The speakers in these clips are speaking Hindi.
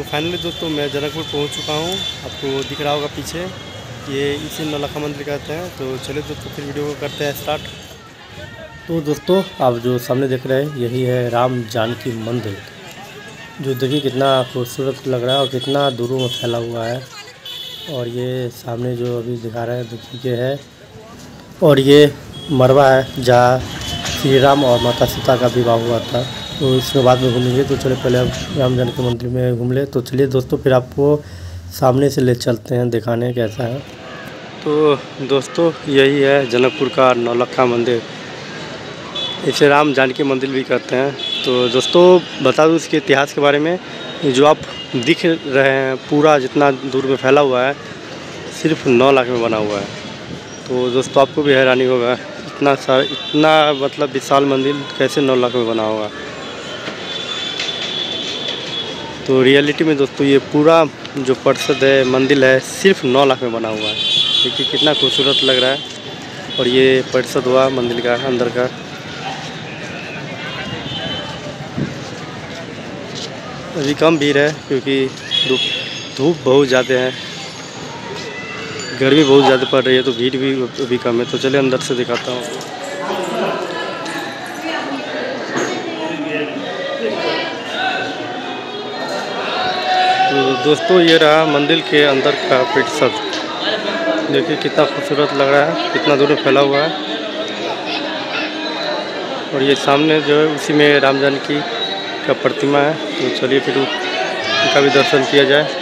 फाइनली दोस्तों मैं जनकपुर पहुंच चुका हूं। आपको दिख रहा होगा पीछे, ये इसे नौलखा मंदिर कहते हैं। तो चलिए दोस्तों फिर वीडियो को करते हैं स्टार्ट। तो दोस्तों आप जो सामने देख रहे हैं यही है राम जानकी मंदिर, जो देखिए कितना खूबसूरत लग रहा है और कितना दूरों में फैला हुआ है। और ये सामने जो अभी दिखा रहे हैं देखिए है, और ये मरवा है जहाँ श्री राम और माता सीता का विवाह हुआ था। तो इसके बाद में घूमेंगे। तो चलिए पहले अब राम जानकी मंदिर में घूम ले। तो चलिए दोस्तों फिर आपको सामने से ले चलते हैं दिखाने कैसा है। तो दोस्तों यही है जनकपुर का नौलखा मंदिर, इसे राम जानकी मंदिर भी कहते हैं। तो दोस्तों बता दूं इसके इतिहास के बारे में, जो आप दिख रहे हैं पूरा जितना दूर में फैला हुआ है सिर्फ 9 लाख में बना हुआ है। तो दोस्तों आपको भी हैरानी होगा इतना मतलब विशाल मंदिर कैसे 9 लाख में बना होगा। तो रियलिटी में दोस्तों ये पूरा जो परिषद है मंदिर है सिर्फ 9 लाख में बना हुआ है। देखिए कितना खूबसूरत लग रहा है। और ये परिषद हुआ मंदिर का अंदर का। अभी कम भीड़ है क्योंकि धूप बहुत ज़्यादा है, गर्मी बहुत ज़्यादा पड़ रही है, तो भीड़ भी अभी कम है। तो चलिए अंदर से दिखाता हूँ। तो दोस्तों ये रहा मंदिर के अंदर का परिसर। देखिए कितना खूबसूरत लग रहा है, कितना दूर में फैला हुआ है। और ये सामने जो है उसी में राम जानकी का प्रतिमा है। तो चलिए फिर उनका भी दर्शन किया जाए।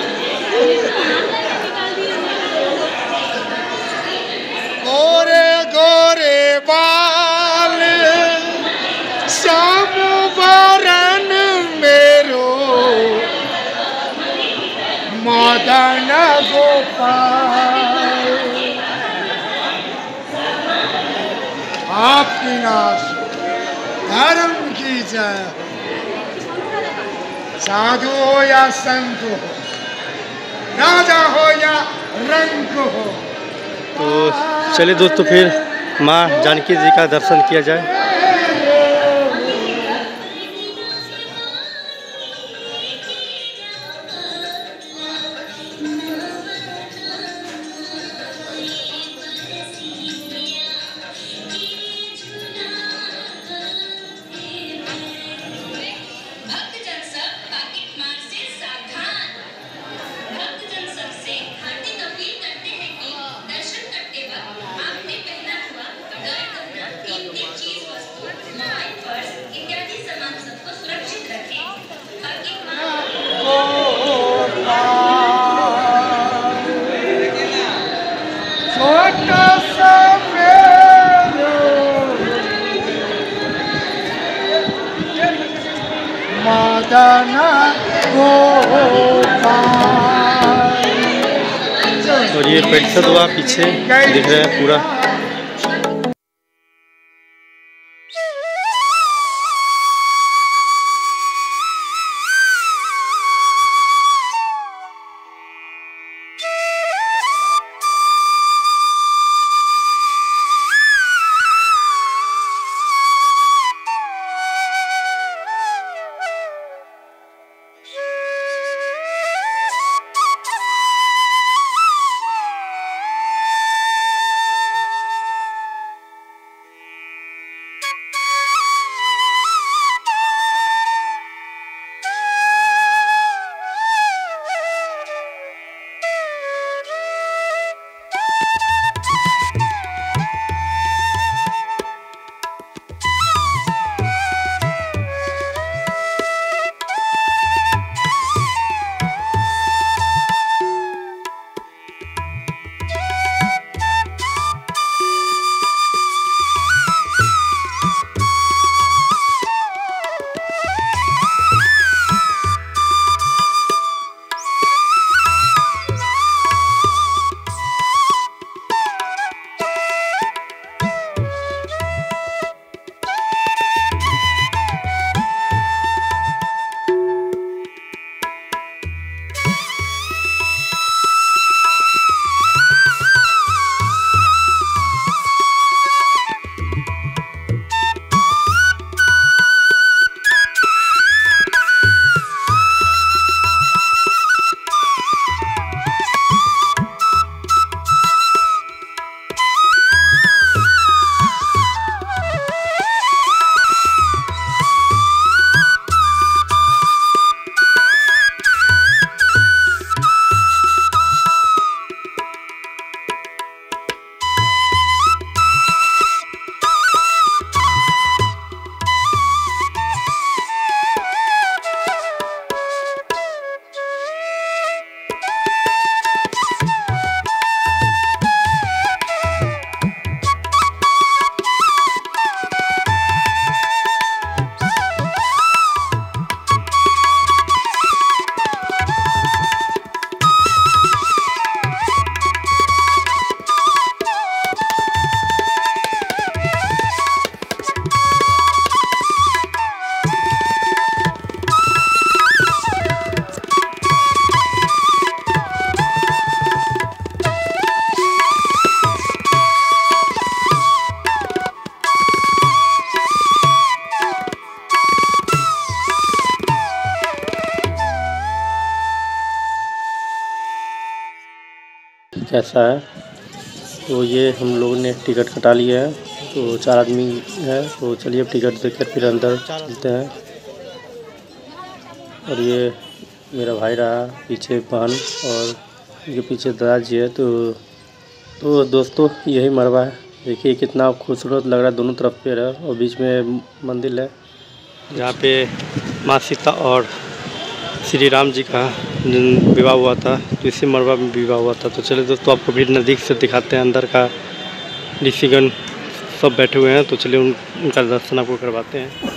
गोरे गोरे बाल श्याम बरन मेरो मदन गोपाल। आपकी नाश धर्म की जय। साधु हो या संत हो, राजा हो या रंक हो। तो चलिए दोस्तों फिर माँ जानकी जी का दर्शन किया जाए। और ये परिषद हुआ पीछे दिख रहा है पूरा। कैसा है। तो ये हम लोगों ने टिकट कटा लिया है, तो 4 आदमी है। तो चलिए अब टिकट देकर फिर अंदर चलते हैं। और ये मेरा भाई रहा, पीछे बहन और ये पीछे दादाजी है। तो दोस्तों यही मरवा है, देखिए कितना खूबसूरत लग रहा है। दोनों तरफ पेड़ है और बीच में मंदिर है जहाँ पे माँ सीता और श्री राम जी का विवाह हुआ था। तो इसी मरवा में विवाह हुआ था। तो चलिए दोस्तों आपको भी नज़दीक से दिखाते हैं। अंदर का ऋषिगण सब बैठे हुए हैं, तो चलिए उनका दर्शन आपको करवाते हैं।